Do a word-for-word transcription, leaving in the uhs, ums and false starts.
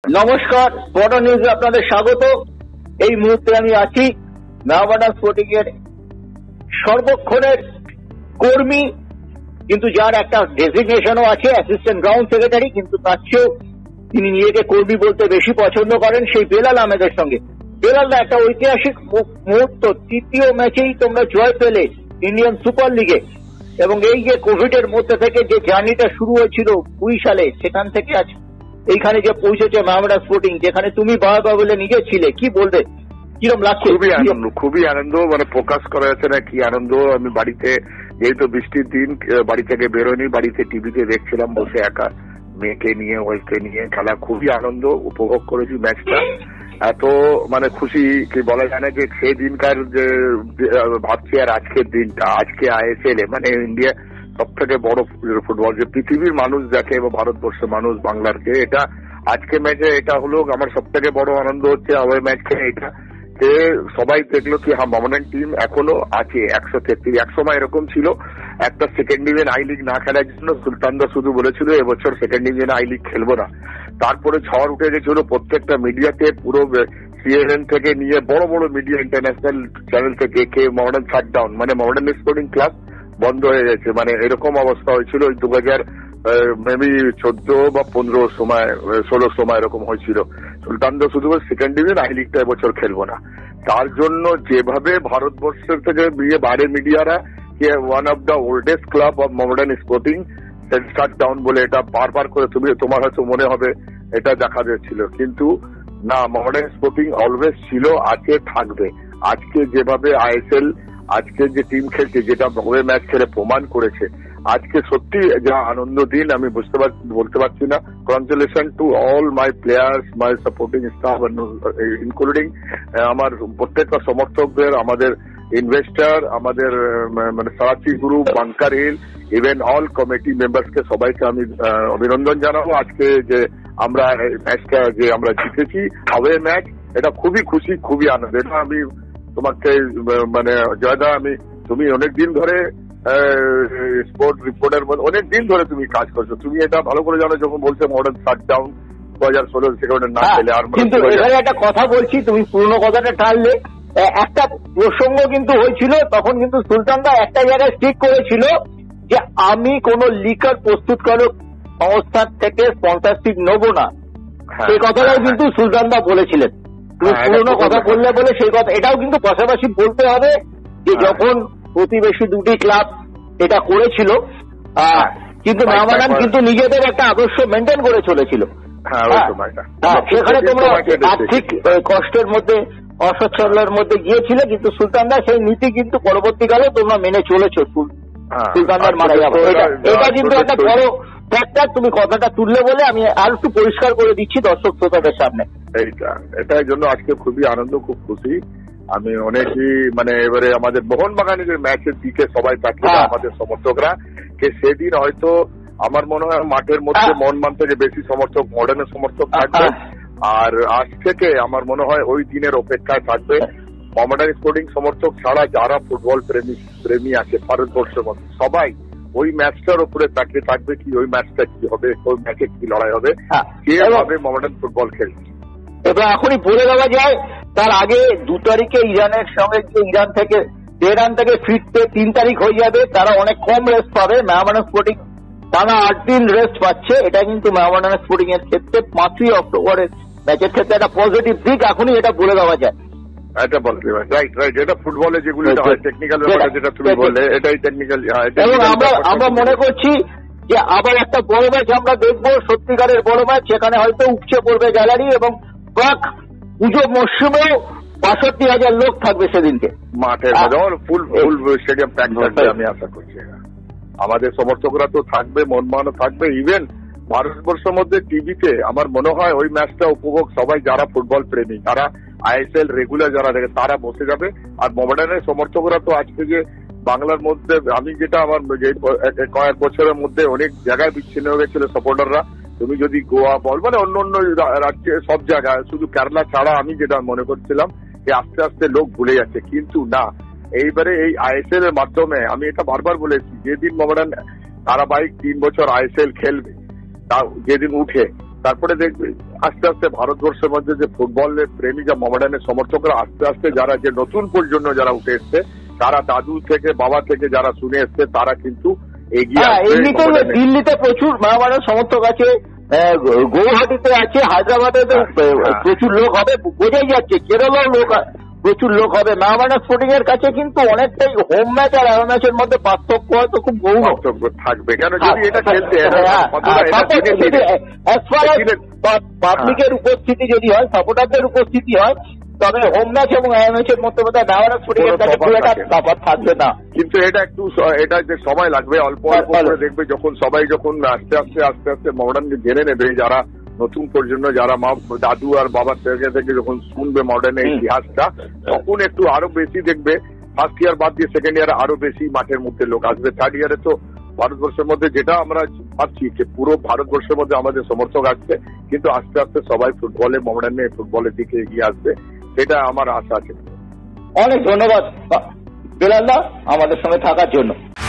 নমস্কার, বড় নিউজে আপনাদের স্বাগত। এই মুহূর্তে আমি আছি মোহামেডান স্পোর্টিং এর সর্বক্ষণের কর্মী, কিন্তু যার একটা ডেজিগনেশনও আছে অ্যাসিস্ট্যান্ট গ্রাউন্ড সেক্রেটারি, কিন্তু তার চেয়েও তিনি নিজেকে কর্মী বলতে বেশি পছন্দ করেন, সেই বেলাল আহমেদের সঙ্গে। বেলাল দা, একটা ঐতিহাসিক মুহূর্ত, তৃতীয় ম্যাচেই তোমরা জয় পেলে ইন্ডিয়ান সুপার লিগে, এবং এই যে কোভিড এর মধ্যে থেকে যে জার্নিটা শুরু হয়েছিল কুড়ি সালে, সেখান থেকে আজ এইখানে যে পৌঁছেছে মোহামেডান স্পোর্টিং, যেখানে তুমি বাবা বলে নিজে ছিলে, কি বলবে, কিরকম লাগছে? খুবই আনন্দ, খুবই আনন্দ, মানে প্রকাশ করা যাচ্ছে না কি আনন্দ। আমি বাড়িতে, যেহেতু বৃষ্টির দিন, বাড়ি থেকে বেরোয়নি, বাড়িতে টিভিতে দেখছিলাম বসে একা, মেয়েকে নিয়ে ওয়াইফকে নিয়ে খেলা। খুবই আনন্দ উপভোগ করেছি ম্যাচটা। এত মানে খুশি কি বলা যায় না, যে সেই দিনকার যে ভাবছি আর আজকের দিনটা, আজকে আইএসএল মানে ইন্ডিয়া সব থেকে বড় ফুটবল যে পৃথিবীর মানুষ দেখে এবং ভারতবর্ষের মানুষ বাংলারকে, এটা আজকে ম্যাচে এটা হলো আমার সব থেকে বড় আনন্দ হচ্ছে। আওয়ে ম্যাচ খেলে এটা যে সবাই দেখলো কি হ্যাঁ মোহামেডান টিম এখনো আছে একশো তেত্রিশ। এক সময় এরকম ছিল, একটা সেকেন্ড ডিভিশন আই লিগ না খেলার জন্য সুলতানদা শুধু বলেছিল এবছর সেকেন্ড ডিভিশন আই লিগ খেলবো না। তারপরে ঝড় উঠে গেছিল প্রত্যেকটা মিডিয়াতে, পুরো সিএনএন থেকে নিয়ে বড় বড় মিডিয়া ইন্টারন্যাশনাল চ্যানেল থেকে কে মোহামেডান শাটডাউন, মানে মোহামেডান স্পোর্টিং ক্লাব বন্ধ হয়ে গেছে, মানে এরকম অবস্থা হয়েছিল ওই দু হাজার মেবি চোদ্দ বা পনেরো সময়, ষোলো সময় এরকম হয়েছিল। সুলতানদা শুধু সেকেন্ড ডিভিশন আই লিগটা এবছর খেলবো না। তার জন্য যেভাবে ভারতবর্ষের থেকে বাইরের মিডিয়ারা কে one of the oldest club of Mohammedan Sporting shut down বলে এটা বারবার করে তুমি তোমার হয়তো মনে হবে এটা দেখা যাচ্ছিল, কিন্তু না, মোহামেডান স্পোর্টিং অলওয়েজ ছিল, আছে, থাকবে। আজকে যেভাবে আইএসএল আজকে যে টিম খেলছে, যেটা ওয়ে ম্যাচ খেলে প্রমাণ করেছে, আজকে সত্যি যা আনন্দ দিন আমি বুঝতে বলতে পারছি না। Congratulation to all my players, my supporting staff, including আমার প্রত্যেকটা সমর্থকদের, আমাদের ইনভেস্টার, আমাদের মানে Shrachi group, Bunker Hill, even all committee মেম্বার্সকে সবাইকে আমি অভিনন্দন জানাবো। আজকে যে আমরা ম্যাচটা যে আমরা জিতেছি আওয়ে ম্যাচ, এটা খুবই খুশি, খুবই আনন্দ। এটা আমি তোমাকে মানে জয়দা, আমি তুমি অনেকদিন ধরে স্পোর্ট রিপোর্টার অনেক দিন ধরে তুমি কাজ করছো, তুমি এটা ভালো করে জানো। যখন বলছে মোহামেডান শাটডাউন দু হাজার ষোলো সেকেন্ডে না খেলে, আর কিন্তু এখানে একটা কথা বলছি, তুমি পুরনো কথাটা টানলে। একটা প্রসঙ্গ কিন্তু হয়েছিল তখন, কিন্তু সুলতানদা একটা জায়গায় স্টিক করেছিল যে আমি কোন লিকার প্রস্তুতকারক সংস্থার থেকে স্পন্সরশিপ নেব না, সেই কথাটাও কিন্তু সুলতানদা বলেছিলেন। তুমি পুরনো কথা বললে বলে সেই কথা, এটাও কিন্তু পাশাপাশি বলতে হবে যে যখন প্রতিবেশী দুটি ক্লাব এটা করেছিল, কিন্তু মোহামেডান কিন্তু নিজেদের একটা আদর্শ মেনটেন করে চলেছিল। সেখানে তোমরা আর্থিক কষ্টের মধ্যে, অসচ্ছলের মধ্যে গিয়েছিলে, কিন্তু সুলতানদা সেই নীতি কিন্তু পরবর্তীকালে তোমরা মেনে চলেছো। সুলতানদার মারা যাবে, এটা কিন্তু একটা বড় ফ্যাক্টর। তুমি কথাটা তুললে বলে আমি আর একটু পরিষ্কার করে দিচ্ছি দর্শক শ্রোতাদের সামনে। এইটা এটার জন্য আজকে খুবই আনন্দ, খুব খুশি আমি। অনেকই মানে এবারে আমাদের মোহনবাগানের ম্যাচের দিকে সবাই তাকিয়ে, আমাদের সমর্থকরা, কে সেদিন হয়তো আমার মনে হয় মাঠের মধ্যে মোহনবাগান থেকে বেশি সমর্থক মডার্নের সমর্থক থাকবে, আর আজ থেকে আমার মনে হয় ওই দিনের অপেক্ষায় থাকবে মোহামেডান স্পোর্টিং সমর্থক ছাড়া যারা ফুটবল প্রেমী প্রেমী আছে ভারতবর্ষের মধ্যে, সবাই ওই ম্যাচটার উপরে তাকিয়ে থাকবে কি ওই ম্যাচটা কি হবে, ওই ম্যাচে কি লড়াই হবে, কে হবে মোহামেডান ফুটবল খেলছে। এবার এখনই বলে দেওয়া যায়, তার আগে দু তারিখে ইরানের সঙ্গে, ইরান থেকে তেহরান থেকে ফিরতে তিন তারিখ হয়ে যাবে, তারা অনেক কম রেস্ট পাবে। মোহামেডান স্পোর্টিং টানা আট দিন রেস্ট পাচ্ছে, এটা কিন্তু মোহামেডান স্পোর্টিং এর ক্ষেত্রে পাঁচই অক্টোবরের ম্যাচের ক্ষেত্রে একটা পজিটিভ দিক, এখনই এটা বলে দেওয়া যায়। এটা বলতে রাইট রাইট এটা ফুটবলে যেগুলো টেকনিক্যাল ব্যাপার যেটা তুমি বললে, এটাই টেকনিক্যাল। এবং আমরা আমরা মনে করছি যে আবার একটা বড় ম্যাচ আমরা দেখবো, সত্যিকারের বড় ম্যাচ, সেখানে হয়তো উপচে পড়বে গ্যালারি, এবং প্রাক পুজো মরশুমেও বাষট্টি হাজার লোক থাকবে সেদিনকে মাঠের মধ্যে, ফুল ফুল স্টেডিয়াম প্যাক থাকবে আমি আশা করছি। আমাদের সমর্থকরা তো থাকবে, মনমানও থাকবে, ইভেন ভারতবর্ষের মধ্যে টিভিতে আমার মনে হয় ওই ম্যাচটা উপভোগ সবাই যারা ফুটবল প্রেমী, তারা আইএসএল রেগুলার যারা দেখে তারা বসে যাবে। আর মোহামেডানের সমর্থকরা তো আজকে যে বাংলার মধ্যে, আমি যেটা আমার কয়েক বছরের মধ্যে অনেক জায়গায় বিচ্ছিন্ন হয়ে গেছিল সাপোর্টাররা, তুমি যদি গোয়া বল মানে অন্য অন্য রাজ্যে সব জায়গায়, শুধু কেরালা ছাড়া আমি যেটা মনে করছিলাম যে আস্তে আস্তে লোক ভুলে যাচ্ছে, কিন্তু না, এইবারে এই আইএসএল এর মাধ্যমে আমি এটা বারবার বলেছি, যেদিন মোহামেডান ধারাবাহিক তিন বছর আইএসএল খেলবে, তা যেদিন উঠে তারপরে দেখবে আস্তে আস্তে ভারতবর্ষের মধ্যে যে ফুটবলের প্রেমী যা মোহামেডানের সমর্থকরা আস্তে আস্তে যারা যে নতুন প্রজন্ম যারা উঠে এসছে তারা দাদু থেকে বাবা থেকে যারা শুনে এসছে তারা কিন্তু এগিয়ে আসবে। এমনিতে দিল্লিতে প্রচুর মোহামেডান সমর্থক আছে, গৌহাটিতে আছে, হায়দ্রাবাদে প্রচুর লোক হবে, বোঝাই যাচ্ছে কেরলেও লোক প্রচুর লোক হবে। মোহামেডান স্পোর্টিং এর কাছে কিন্তু অনেকটাই হোম ম্যাচ আর অ্যাওয়ে ম্যাচের মধ্যে পার্থক্য হয়তো খুব বহু পার্থক্য থাকবে, কেন যদি এটা খেলতে পাবলিকের উপস্থিতি যদি হয়, সাপোর্টারদের উপস্থিতি হয়, তবে হোম ম্যাচ এবং অ্যাওয়ে ম্যাচের মধ্যে বোধহয় মোহামেডান স্পোর্টিং এর কাছে খুব একটা তফাৎ থাকবে না। কিন্তু এটা একটু এটা যে সময় লাগবে, অল্প অল্প করে দেখবে যখন সবাই যখন আস্তে আস্তে আস্তে আস্তে মোহামেডানকে জেনে নেবে, যারা নতুন প্রজন্ম যারা মা দাদু আর বাবার থেকে থেকে যখন শুনবে মডার্নের ইতিহাসটা, তখন একটু আরো বেশি দেখবে ফার্স্ট ইয়ার বাদ দিয়ে সেকেন্ড ইয়ারে আরো বেশি মাঠের মধ্যে লোক আসবে। থার্ড ইয়ারে তো ভারতবর্ষের মধ্যে যেটা আমরা ভাবছি যে পুরো ভারতবর্ষের মধ্যে আমাদের সমর্থক আসবে, কিন্তু আস্তে আস্তে সবাই ফুটবলে মোহামেডানের ফুটবলের দিকে এগিয়ে আসবে, সেটা আমার আশা আছে। অনেক ধন্যবাদ বেলাল দা আমাদের সঙ্গে থাকার জন্য।